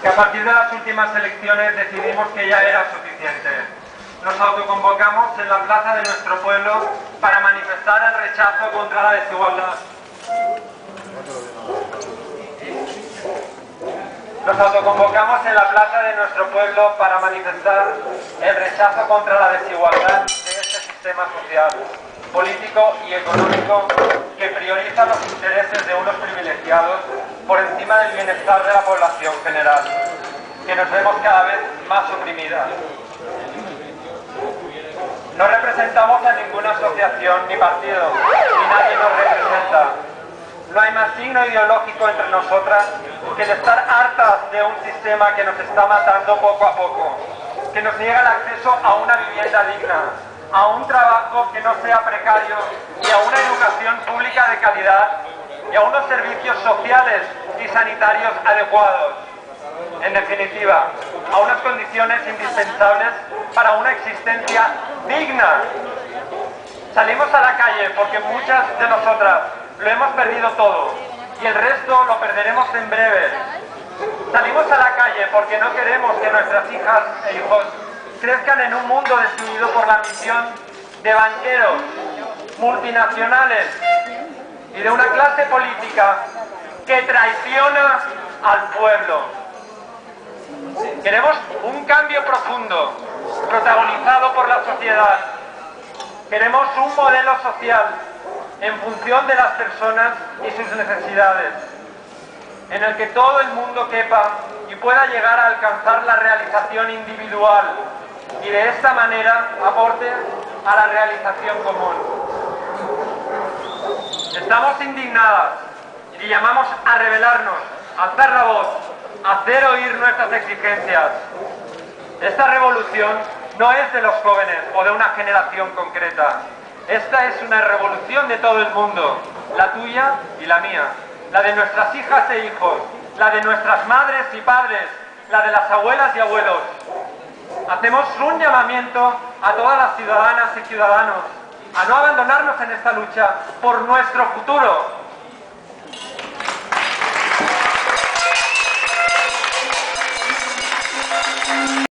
que a partir de las últimas elecciones decidimos que ya era suficiente. Nos autoconvocamos en la plaza de nuestro pueblo para manifestar el rechazo contra la desigualdad. Nos autoconvocamos en la plaza de nuestro pueblo para manifestar el rechazo contra la desigualdad de este sistema social, político y económico que prioriza los intereses de unos privilegiados por encima del bienestar de la población general, que nos vemos cada vez más oprimidas. No representamos a ninguna asociación ni partido, ni nadie nos representa. No hay más signo ideológico entre nosotras que el estar hartas de un sistema que nos está matando poco a poco, que nos niega el acceso a una vivienda digna, a un trabajo que no sea precario y a una educación pública de calidad y a unos servicios sociales y sanitarios adecuados. En definitiva, a unas condiciones indispensables para una existencia digna. Salimos a la calle porque muchas de nosotras lo hemos perdido todo y el resto lo perderemos en breve. Salimos a la calle porque no queremos que nuestras hijas e hijos crezcan en un mundo destruido por la ambición de banqueros, multinacionales y de una clase política que traiciona al pueblo. Queremos un cambio profundo, protagonizado por la sociedad. Queremos un modelo social en función de las personas y sus necesidades, en el que todo el mundo quepa y pueda llegar a alcanzar la realización individual y de esta manera aporte a la realización común. Estamos indignadas y llamamos a rebelarnos, a alzar la voz, a hacer oír nuestras exigencias. Esta revolución no es de los jóvenes o de una generación concreta. Esta es una revolución de todo el mundo, la tuya y la mía, la de nuestras hijas e hijos, la de nuestras madres y padres, la de las abuelas y abuelos. Hacemos un llamamiento a todas las ciudadanas y ciudadanos a no abandonarnos en esta lucha por nuestro futuro,